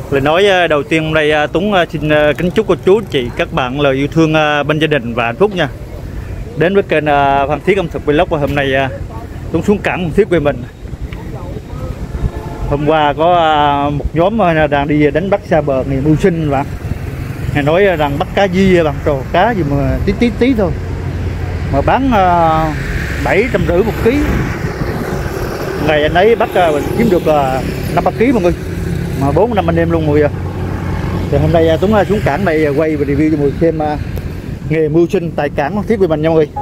Lời nói đầu tiên hôm nay Tuấn xin kính chúc cô chú chị các bạn lời yêu thương bên gia đình và hạnh phúc nha. Đến với kênh Phan Thiết ẩm thực vlog và hôm nay Tuấn xuống cảng Phan Thiết quê mình. Hôm qua có một nhóm đang đi đánh bắt xa bờ nghề mưu sinh bạn. Nghe nói đang bắt cá di bằng trò cá gì mà tí thôi. Mà bán 750 một ký. Ngày anh ấy bắt kiếm được 5-3 kg mọi người. Mà 4-5 anh em luôn mọi người. Thì hôm nay Tuấn xuống cảng này quay và review cho mọi người xem nghề mưu sinh tại cảng Phan Thiết của mình nha mọi người.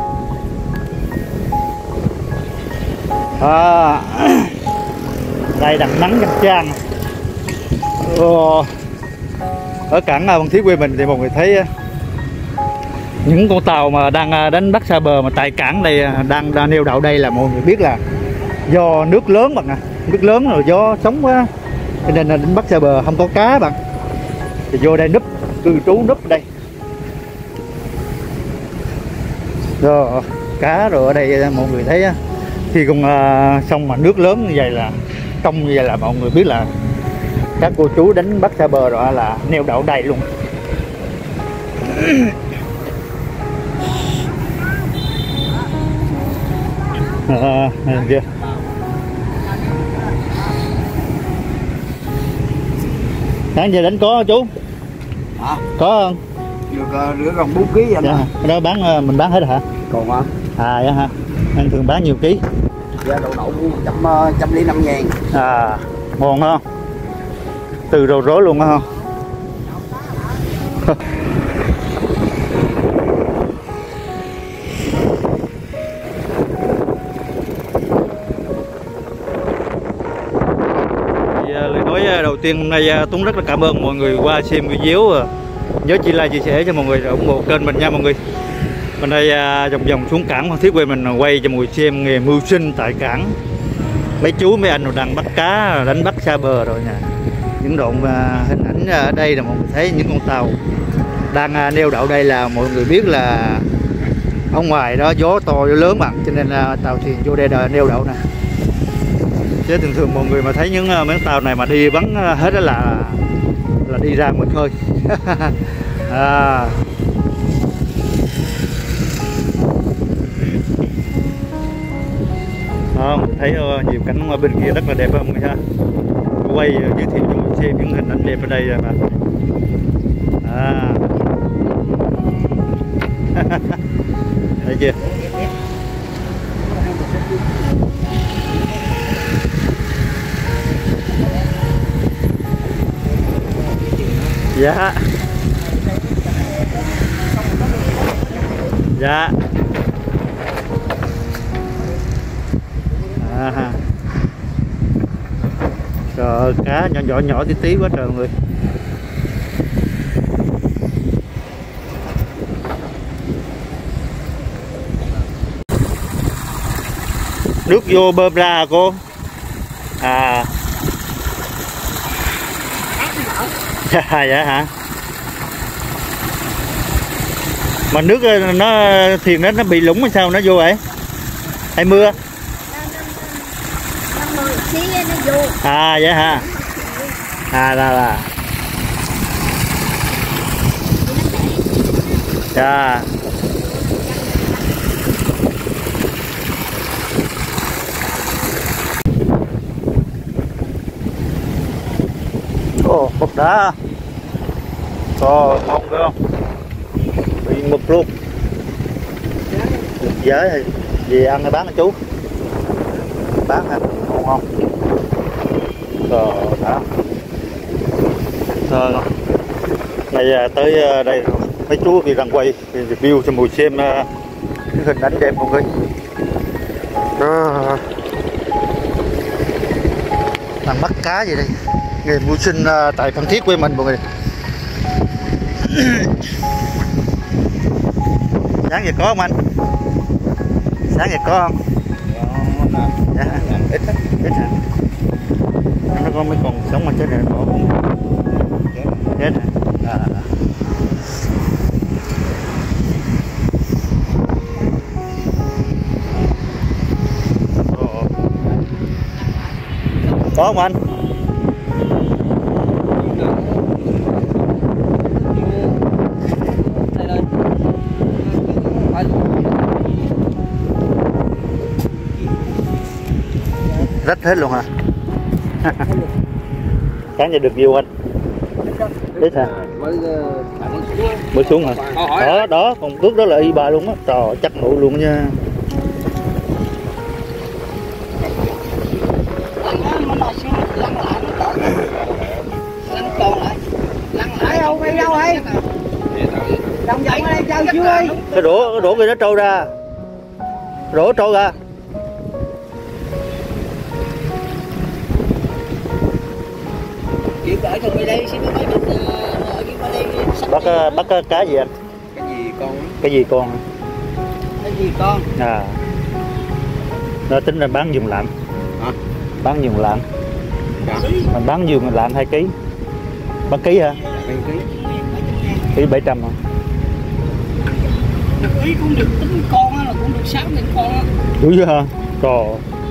Đây đằng nắng chang chang. Ở cảng Phan Thiết quê mình thì mọi người thấy những con tàu mà đang đánh bắt xa bờ mà tại cảng đây đang neo đậu đây là mọi người biết là do nước lớn bạn nè, nước lớn rồi gió sóng quá cho nên là đánh bắt xa bờ không có cá bạn. Thì vô đây núp cư trú núp đây. Rồi cá rồi ở đây mọi người thấy khi con sông mà nước lớn như vậy là trong như vậy là mọi người biết là các cô chú đánh bắt xa bờ rồi là neo đậu đầy luôn. Kia sáng giờ đánh có chú hả? Có không? Được gần 4 kg vậy. Dạ. Đó bán mình bán hết rồi hả? Còn hả? Vậy hả? Anh thường bán nhiều ký. Dạ đậu 105.000. Ngon không? Từ rầu rối luôn không? Lời nói đầu tiên hôm nay Tuấn rất là cảm ơn mọi người qua xem video. Nhớ chia like chia sẻ cho mọi người ủng hộ kênh mình nha mọi người. Bên đây vòng xuống cảng Phan Thiết quê mình quay cho mọi người xem nghề mưu sinh tại cảng. Mấy chú mấy anh đang bắt cá đánh bắt xa bờ rồi nè. Những đoạn hình ảnh ở đây là mọi người thấy những con tàu đang neo đậu đây là mọi người biết là ở ngoài đó gió to gió lớn mà cho nên là tàu thuyền vô đây neo đậu nè. Chứ thường mọi người mà thấy những mấy tàu này mà đi bắn hết đó là đi ra ngoài khơi. Mình thấy nhiều cảnh bên kia rất là đẹp không mọi người ha. Quay giới thiệu cho mọi người xem những hình ảnh đẹp ở đây rồi mà. Thấy chưa? Dạ. Dạ. Trời cá nhỏ tí quá trời mọi người. Nước vô bơm ra hả cô? Dạ hả? Mà nước nó thuyền nó bị lũng hay sao nó vô vậy? Hay mưa? Vậy hả? Là dạ. Cục đá. Ngon phải không? Bị mực luôn. Được giới thì gì ăn hay bán hả chú? Bán hả? Ngon không? Rồi đã. Này tới đây mấy chú thì đang quay thì review cho mọi người xem cái hình ảnh đẹp mọi người. Đang bắt cá gì đây? Nghề mưu sinh tại Phan Thiết quê mình mọi người. Sáng giờ có không anh? Sáng giờ có không? Dạ. Ít hả? Nó có mấy con sống mà chết rồi có không? Chết hả? Có không anh? rách hết luôn hả? Cá nhà được nhiều anh. Đấy hả? Mới xuống hả? Đó, đó, còn cước đó là y ba luôn á. Trời, chắc nụ luôn nha. Cái đổ kia nó trôi ra. Đổ trôi ra. Bắt cá gì anh? Cái gì con? Cái gì con? À. Nó tính ra bán giùm lạng. Hả? Bán giùm lạng. Dạ. Mình bán giùm lạng 2 kg. Bán ký hả? 2 kg. Ký 700 hả? Ký cũng được, tính con á là cũng được 6.000 con á. Đúng chưa hả? Trời.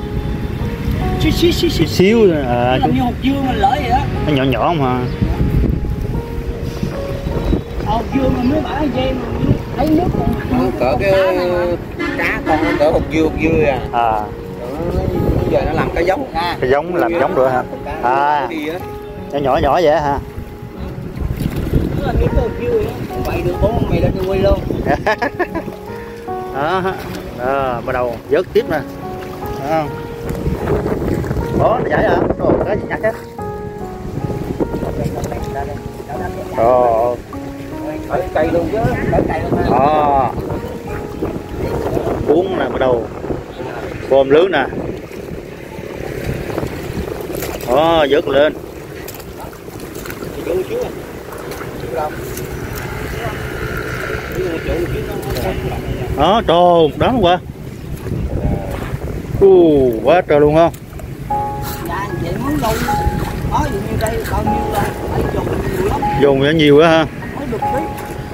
Xíu à, làm như hột dưa mình lỡ vậy đó. Nó nhỏ nhỏ không hả? Hột dưa mà mới bả dây mà thấy nước còn Cỡ cái cá con nó cỡ hột dưa à. À. Bây giờ nó làm cái giống ha. Cái giống làm giống được hả? À. Nhỏ nhỏ vậy hả? nó là như cái hột dưa vậy đó. Quay được 4 mày lên tôi quay luôn. Đó. Đó, bắt đầu vớt tiếp nè. Đó, nó giải hả? Rồi, cái gì nhặt á? Rồi. Ở cây luôn chứ, ở cây luôn ha. Đó. Cuốn nè, bắt đầu gom lưới nè. Đó, vớt lên. Đó, trời, đó qua. Quá trời luôn không? Dạ, vậy muốn đâu đó, dụ như đây bao nhiêu là phải dùng nhiều lắm. Dùng nó nhiều quá ha. Mới được biết.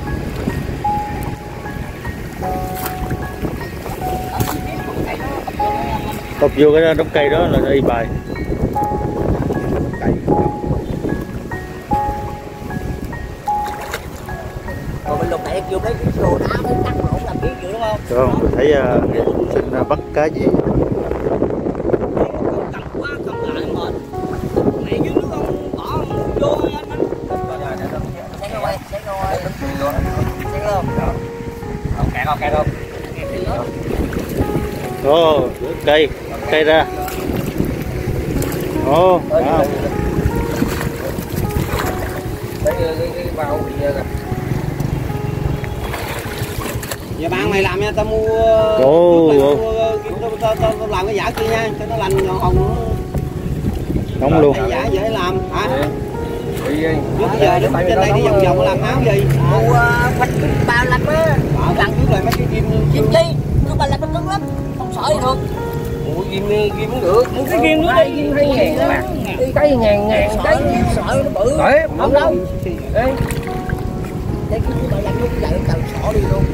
Cột vô cái đống cây đó là y bài. Rồi mình lục lại vô cái đồ đá mới cắt lộn làm biết vậy đúng không? Được không? Tôi thấy sinh bắt cá gì. Cầm quá cầm lại mệt. Mẹ dưới nước không bỏ vô anh. Sáng rồi. Ồ, cây ra. Ồ, wow. Vào Giờ bạn mày làm nha, tao mua tao làm cái giả kia nha, cho nó lành hồng Không luôn. giả dễ làm hả? đi Trước giờ đứng trên đây đi vòng vòng làm áo gì? Mua quanh bao lạnh á, Lăn trước rồi mấy cái kim kim chi, nó bao lạnh nó cứng lắm, không sợ gì được. mua kim cũng được, mua cái kim nữa đi, 2.000 đó, đi cái ngàn cái sợ nó bự. đấy Không đâu. đây Đây cái bao lạnh nó dậy cần sợ đi luôn.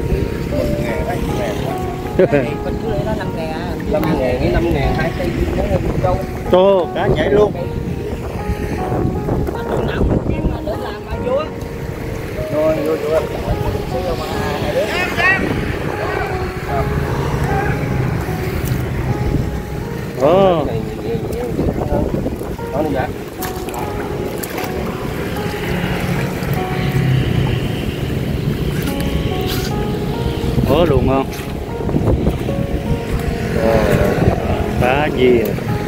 10.000 Mình cứ lấy nó 5.000 à. 5.000 với 5.000 2 cây đâu Tô, cá nhảy luôn. đường nào cũng kim để làm mà vô. rồi Ồ. đó luôn vậy. Có luôn không? Cá gì?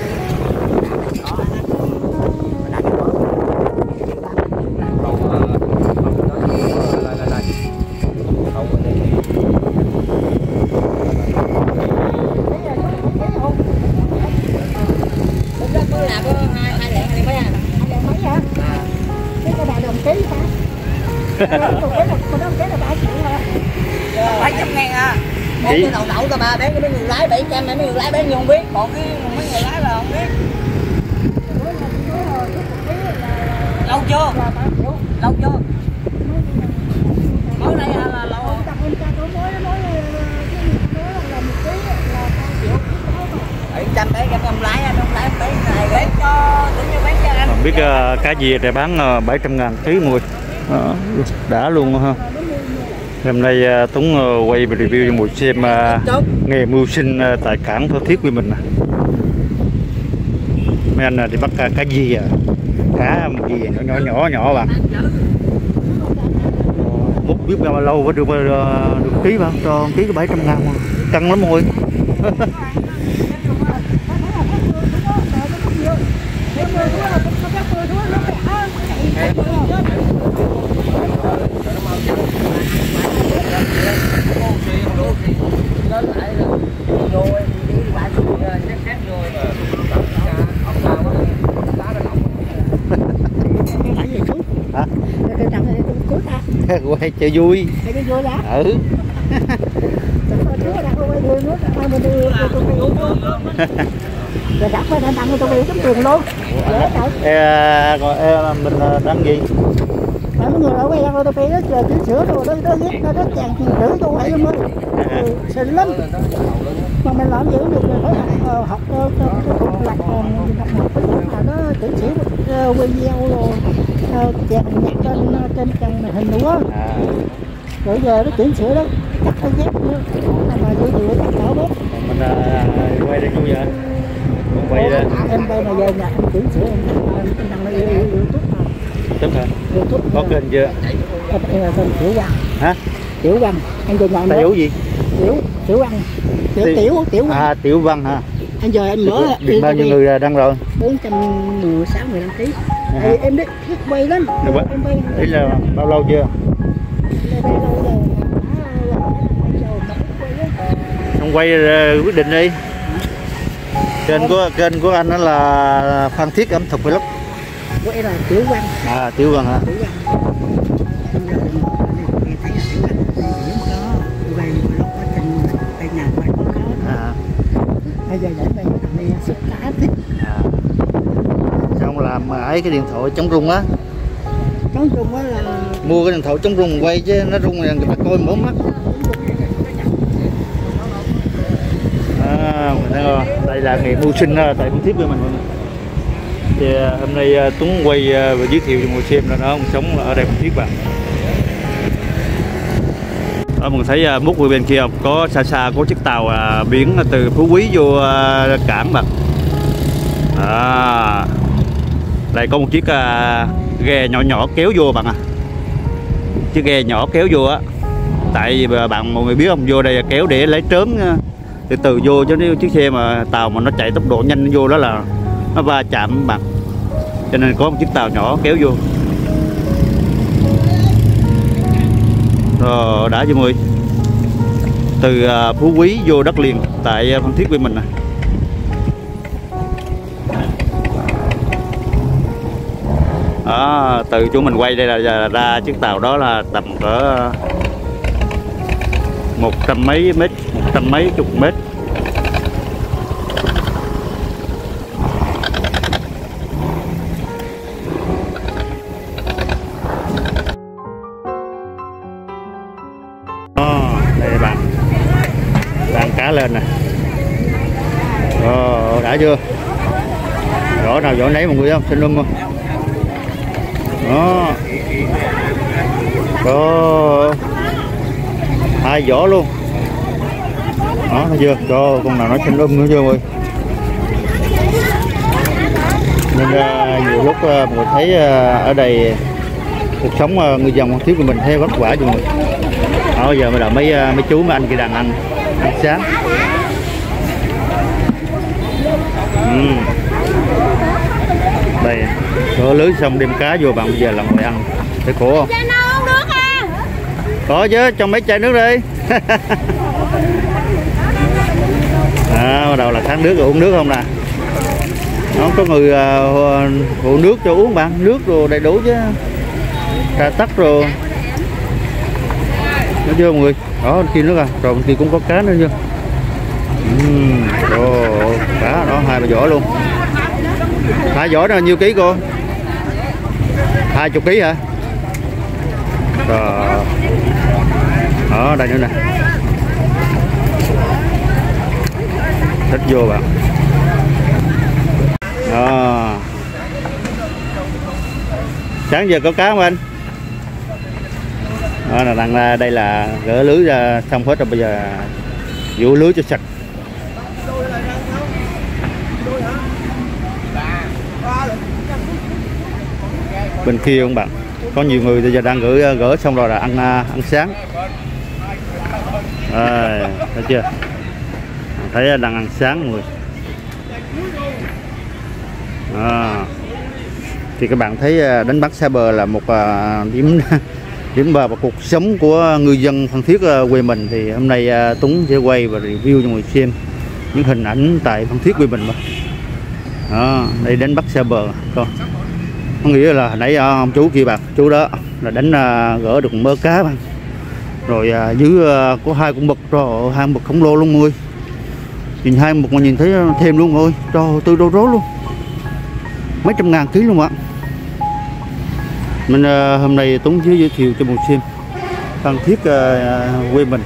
Mấy trăm ngàn à. Bán cái đậu đậu tao bà, bán cho mấy người lái 700, mấy người lái bán nhiêu không biết. Còn cái mấy người lái là không biết. Lâu chưa? Lâu chưa? Mới đây là lâu không? 700 bán cho ông lái, ông lái bán cho tự nhiên bán cho anh. Không biết cá gì để bán 700.000 ký mọi người. Đã luôn ha. Hôm nay Tuấn quay review cho mọi xem nghề mưu sinh tại cảng Phan Thiết của mình nè. mấy anh đi bắt cá gì à, cá gì nó nhỏ bạn, múc biết bao lâu mới được ký bạn, cho ký có 700 ngàn mà căng lắm mọi người. Hả? Quay chơi vui. Ừ. Đặt phải tặng tôi bị kiếm tiền luôn. Mình đăng gì? Mấy người ở quay ăn tôi nó chờ chỉnh sửa rồi nó viết nó rất chàng chữ tôi vậy luôn á. Xịn lắm. Mà mình làm gì cũng được rồi, phải học lạc mà nó chỉnh sửa video rồi chèn nhạc trên trang màn hình nữa. Rồi giờ nó chỉnh sửa đó cắt cái dép nữa mà vừa cắt đảo bếp. Mình quay đây vui vậy. Quay đây. Em đây mà giờ nhà em chỉnh sửa em đăng lên YouTube mà. Đúng hả? YouTube có kênh chưa? Em là tên Tiểu Văn. Hả? Tiểu Văn. Anh giờ nhà Tiểu gì? Tiểu Văn. Tiểu Văn. À, Tiểu Văn hả? Anh giờ em mở bao nhiêu người đăng rồi? 416 người đăng ký. Em biết quay lắm. Em quay. Ý là bao lâu chưa? Không quay quyết định đi. Kênh của anh đó là Phan Thiết ẩm thực vlog. Của em là Tiểu Văn. À, Tiểu Văn hả? Tiểu Văn. Bây giờ để đây thằng này xúc cá thích. Xong làm ấy cái điện thoại chống rung á. Chống rung á là mua cái điện thoại chống rung quay chứ nó rung là người ta coi mở mắt. Đây là nghề mưu sinh tại Phan Thiết của mình. Thì hôm nay Tuấn quay và giới thiệu cho mọi người xem là nó sống ở đây Phan Thiết bạn. Mọi người thấy mút ở bên kia không? Có xa có chiếc tàu biển từ Phú Quý vô cảng bạn. Đây có một chiếc ghe nhỏ kéo vô bạn à. Chiếc ghe nhỏ kéo vô á. Tại vì bạn mọi người biết không, vô đây kéo để lấy trớm từ vô, chứ nếu chiếc xe mà tàu mà nó chạy tốc độ nhanh vô đó là nó va chạm bạn. Cho nên có một chiếc tàu nhỏ kéo vô. Rồi đã cho mọi người. Từ Phú Quý vô đất liền tại Phan Thiết của mình nè. Từ chỗ mình quay đây là ra chiếc tàu đó là tầm cỡ 100 mấy mét, 100 mấy chục mét. Đây bạn, đang cá lên nè. Đã chưa? Vỏ nào vỏ nấy mọi người không? Xin luôn không? Đó, 2 vỏ luôn. Đó, thấy chưa? Cho con nào nó xanh nữa chưa mọi người? Nên nhiều lúc mọi người thấy ở đây cuộc sống người dân Phan Thiết của mình thấy vất vả cho mọi người. Đó, giờ mới là mấy chú mấy anh kia đang ăn sáng. Đây, có lưới xong đem cá vô bạn, bây giờ là ngồi ăn. Thấy khổ không? Có chứ, trong mấy chai nước đi. Bắt đầu là khát nước rồi, uống nước không nè. Nó có người phụ nước cho uống bạn, nước rồi đầy đủ chứ. Trà tắc rồi. Thấy chưa mọi người? Đó, kia nước à, rồi bên kia cũng có cá nữa chưa? Cá đó, 2 vỏ luôn. 2 vỏ đó là nhiêu ký cô? 20 ký hả? Rồi. Đó, đây nữa nè. Thích vô bạn. Đó. Sáng giờ có cá không anh? Đó là đang đây là gỡ lưới ra xong hết rồi, bây giờ vụ lưới cho sạch. bên kia các bạn, có nhiều người bây giờ đang gỡ xong rồi là ăn sáng. Thấy chưa, thấy đang ăn sáng mọi người. Thì các bạn thấy đánh bắt xa bờ là một điểm vào cuộc sống của ngư dân Phan Thiết quê mình. Thì hôm nay Tuấn sẽ quay và review cho mọi người xem những hình ảnh tại Phan Thiết quê mình. Đây đánh bắt xa bờ, có nghĩa là nãy ông chú kia bạn, chú đó là đánh gỡ được mớ cá bạn. Rồi dưới có 2 con mực, rồi 2 mực khổng lồ luôn mọi người. Nhìn 2 mực mà nhìn thấy thêm luôn rồi, trời tư đô rố luôn, mấy trăm ngàn ký luôn ạ. Mình hôm nay Tuấn giới thiệu cho mọi người xem Phan Thiết quê mình.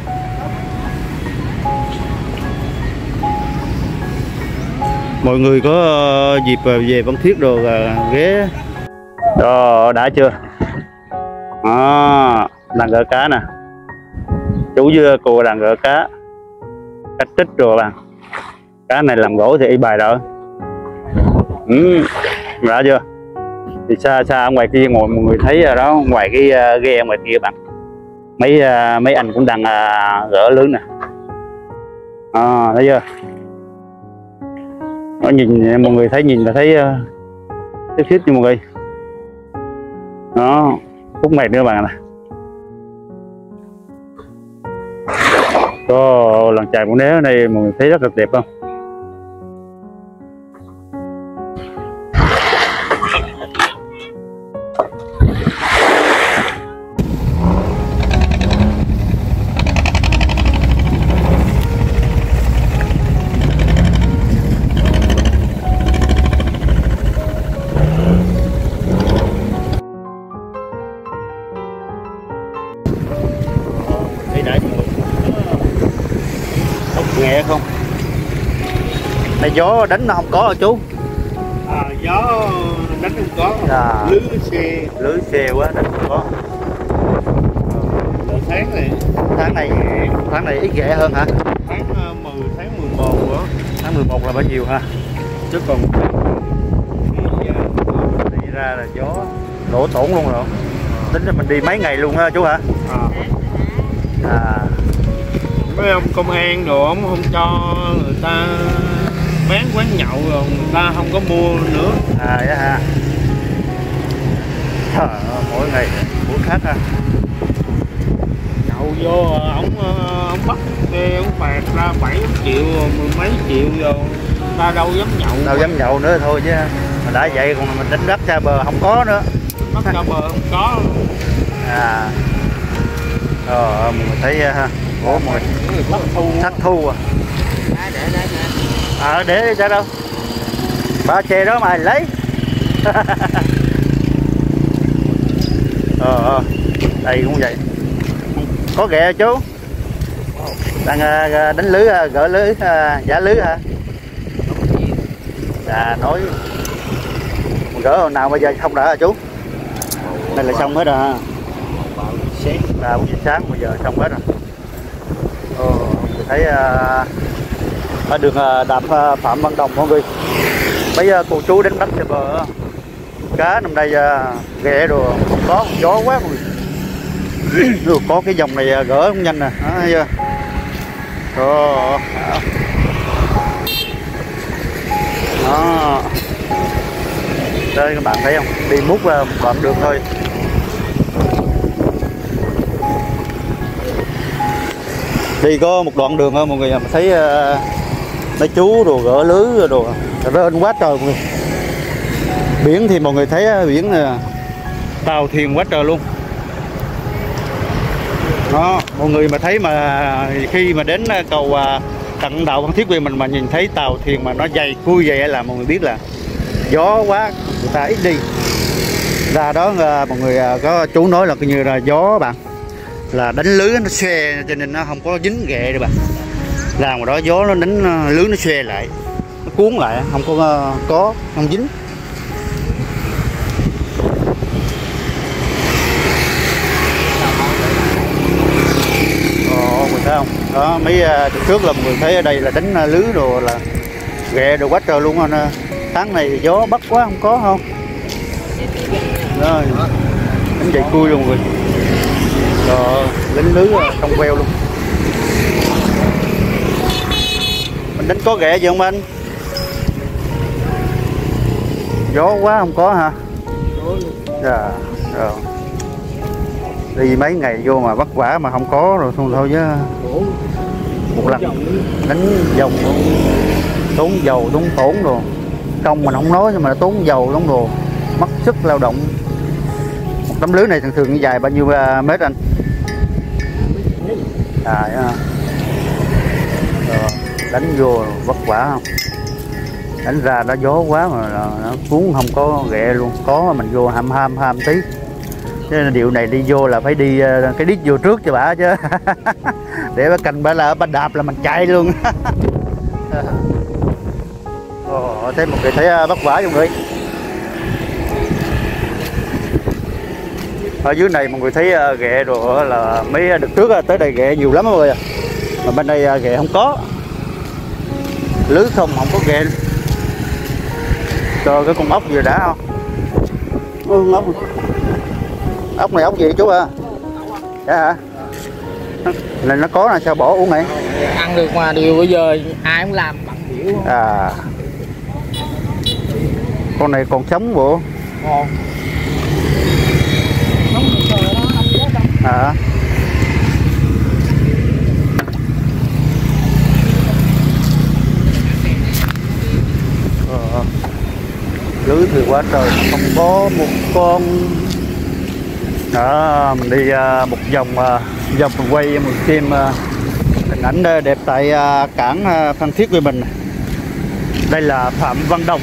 Mọi người có dịp về Phan Thiết rồi ghé. Đó, đã chưa? Đang gỡ cá nè. Chú với cô đang gỡ cá. Cách tích rồi bạn. Cá này làm gỗ thì y bài rồi. Đã chưa? Thì xa ngoài kia ngồi mọi người thấy rồi đó, ngoài cái ghe ngoài kia bạn. Mấy anh cũng đang gỡ lưới nè. Thấy chưa? Nó nhìn mọi người thấy, nhìn là thấy xếp cho mọi người. Đó, khúc mệt nữa bạn nè. Có lần chài mũi né ở đây mọi người thấy rất là đẹp không? Nghe không? Này gió đánh nó không có hả chú? Gió đánh không có. Lưới xe quá đánh không có. Tháng này ít ghẹ hơn hả? Tháng 10, tháng 11 nữa. Tháng 11 là bao nhiêu ha? Chứ còn đi ra là gió đổ tổn luôn rồi. Tính là mình đi mấy ngày luôn ha chú hả? Mấy ông công an đồ ông không cho người ta bán quán nhậu rồi người ta không có mua nữa. Vậy hả? Mỗi ngày mỗi khác ha. Nhậu vô ông bắt xe ông phạt ra 7 triệu mười mấy triệu rồi ta đâu dám nhậu. Đâu dám nhậu nữa thôi chứ. Mà đã vậy còn mình đánh bắt xa bờ không có nữa. Bắt xa bờ không có. Mình thấy ha. Ủa mọi thất thu để ra đâu ba xe đó mà lấy. Đây cũng vậy, có ghẹ chú đang đánh lưới, gỡ lưới, giả lưới hả? Nói gỡ hồi nào bây giờ không đã hả chú? Đây là xong hết rồi ha. 4 giờ sáng bây giờ xong hết rồi. Thấy ở đường đạp Phạm Văn Đồng mọi người, mấy cô chú đánh bắt xa bờ cá năm nay ghẹ rồi không có, gió quá mọi người. Rồi có cái dòng này gỡ cũng nhanh nè, thấy chưa? Đó. Đây các bạn thấy không, đi múc một đoạn đường thôi. Đi có một đoạn đường thôi mọi người, mà thấy mấy chú đồ gỡ lưới đồ rên quá trời mọi người. Biển thì mọi người thấy biển tàu thuyền quá trời luôn. Đó, mọi người mà thấy mà khi mà đến cầu Tận Đạo Phan Thiết quê mình mà nhìn thấy tàu thuyền mà nó dày cui vậy là mọi người biết là gió quá, người ta ít đi. Ra đó mọi người có chú nói là coi như là gió bạn, là đánh lưới nó xòe cho nên nó không có dính ghẹ được bạn. Làm mà đó gió nó đánh lưới nó xòe lại, nó cuốn lại, không không dính. Mình thấy không? Đó, mấy trước là mọi người thấy ở đây là đánh lưới đồ là ghẹ đồ quá trời luôn anh. Tháng này gió bắc quá không có không. Đó, đánh dậy cui luôn rồi. Rồi, lính lưới trong veo luôn. Mình đánh có ghẹ gì không anh? Gió quá không có hả? Dạ, rồi. Đi mấy ngày vô mà vất vả mà không có rồi thôi chứ. Một lần đánh vòng tốn dầu tốn tổn rồi. Công mình không nói nhưng mà tốn dầu tốn đồ, mất sức lao động. Một tấm lưới này thường thường dài bao nhiêu mét anh? Rồi, đánh vô vất vả không? Đánh ra nó gió quá mà nó cuốn không có ghẹ luôn, có mình vô ham tí. Chứ điều này đi vô là phải đi cái đít vô trước cho bà chứ. Để bà cành bà là bà đạp là mình chạy luôn. Thêm một người thấy vất vả cho người. Ở dưới này mọi người thấy ghẹ rồi là mấy đợt trước tới đây ghẹ nhiều lắm mọi người. Mà bên đây ghẹ không có. Lưới không có ghẹ. Trời, cái con ốc gì đã không? Ốc này ốc gì chú à? Dạ hả? Là nó có là sao bỏ uống này? Ăn được mà điều bây giờ ai cũng làm bằng biểu. À. Con này còn sống bộ? Ngon. À. Lưới thì quá trời, không có một con. Đó, mình đi một vòng mình quay một xem hình ảnh đẹp tại cảng Phan Thiết của mình. Đây là Phạm Văn Đồng,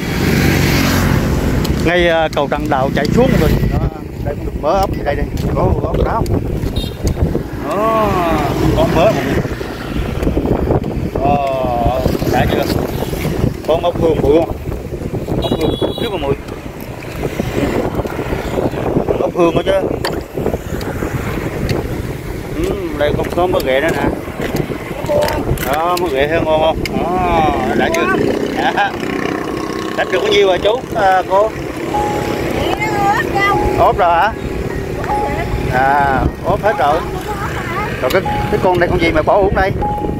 ngay cầu Trần Đạo chạy xuống rồi. Đó, đây cũng được mớ ốc gì đây đi, có ốc đó không? Đó, có mớ mọi người. Đã chưa? Con ốc hương bự không? Ốc hương trước mọi người. Ốc hương đó chứ. Đây không có mớ ghẹ nữa nè. Đó, mớ ghẹ ngon không? Đó, đã chưa? Dạ. Đánh được bao nhiêu rồi chú? Cô? Ốp rồi hả? À, ốp hết rồi. Rồi cái con đây con gì mà bỏ uống đây?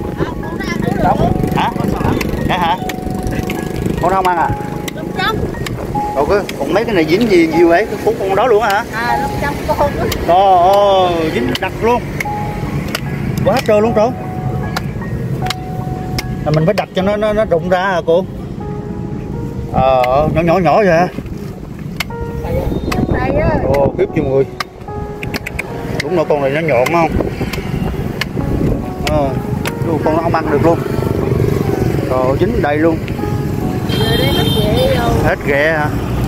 Hả? Hả hả? Con không ăn à? Rồi còn mấy cái này dính gì nhiều ấy, cái cuốn con đó luôn hả? À, 500 con. Dính đặc luôn. Quá trời luôn rồi. Là mình phải đặt cho nó rụng ra hả cô? Nhỏ vậy hả? Khiếp chưa người. Đúng rồi, con này nó nhọn không? Con nó không ăn được luôn. Rồi dính đầy luôn. Hết ghẹ hả?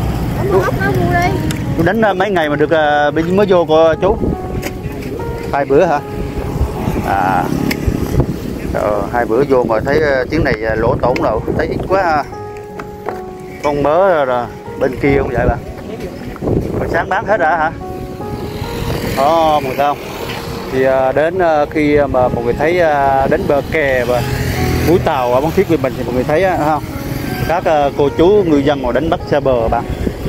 Chú đánh mấy ngày mà được mới vô cô chú? 2 bữa hả? À. Rồi, 2 bữa vô mà thấy chuyến này lỗ tổn rồi, thấy ít quá ha. Con mớ rồi bên kia không vậy bà? Hồi sáng bán hết rồi hả? Mọi người thấy không? Thì đến khi mà mọi người thấy đến bờ kè và mũi tàu ở Phan Thiết của mình thì mọi người thấy không? Các cô chú ngư dân ngồi đánh bắt xa bờ bạn.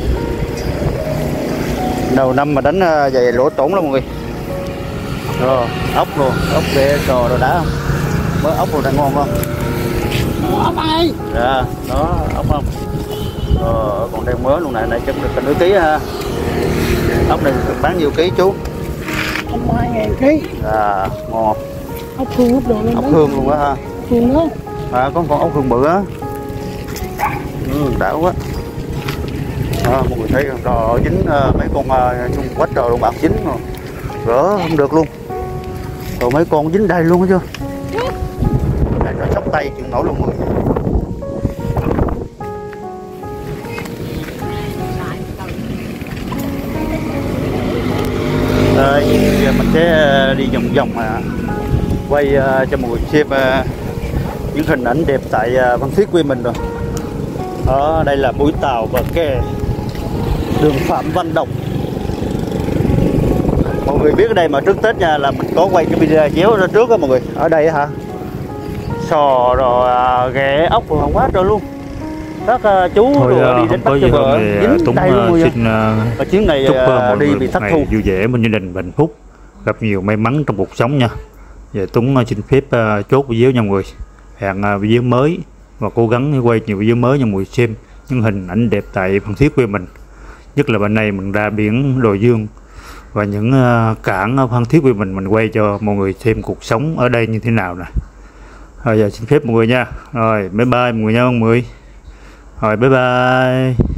Đầu năm mà đánh vậy lỗ tổn lắm mọi người. Rồi, ốc luôn, ốc ghẹ trò rồi đã không? Mới ốc rồi đang ngon không? Ốc ơi. Dạ, đó, ốc không? Còn đang mới luôn này chắc được cả nửa ký ha. Ốc này được bán nhiêu ký chú? 2.000 ký. À, ngon. Ốc hương ốc đồ luôn. Ốc hương luôn á ha. Hương đó. À, có con ốc hương bự á. Đã quá. Mọi người thấy rồi dính mấy con chung quá trời luôn, bạc dính rồi. Gỡ không được luôn. Rồi mấy con dính đây luôn chưa? Đây nó sóc tay chịu nổi luôn mọi người. Giờ mình sẽ đi vòng vòng quay cho mọi người xem những hình ảnh đẹp tại Phan Thiết quê mình rồi. Đó, đây là mũi tàu bờ kè đường Phạm Văn Đồng. Mọi người biết ở đây mà trước Tết nha là mình có quay cái video chéo ra trước đó mọi người. Ở đây hả? Sò rồi ghẹ ốc rồi quá trời luôn. các chú thôi rồi đi không đánh có bắt gì cho hơn bờ thì dính Tuấn đây luôn rồi. xin Và chuyến này chúc mọi đi người bị một thất ngày thu. vui vẻ bên gia đình hạnh phúc, gặp nhiều may mắn trong cuộc sống nha. Giờ Tuấn xin phép chốt video nha mọi người. Hẹn video mới và cố gắng quay nhiều video mới cho mọi người xem những hình ảnh đẹp tại Phan Thiết quê mình, nhất là bên này mình ra biển Đồi Dương và những cảng ở Phan Thiết quê mình quay cho mọi người xem cuộc sống ở đây như thế nào nè. Rồi giờ xin phép mọi người nha. Rồi bye bye mọi người nha mọi người. Rồi bye bye.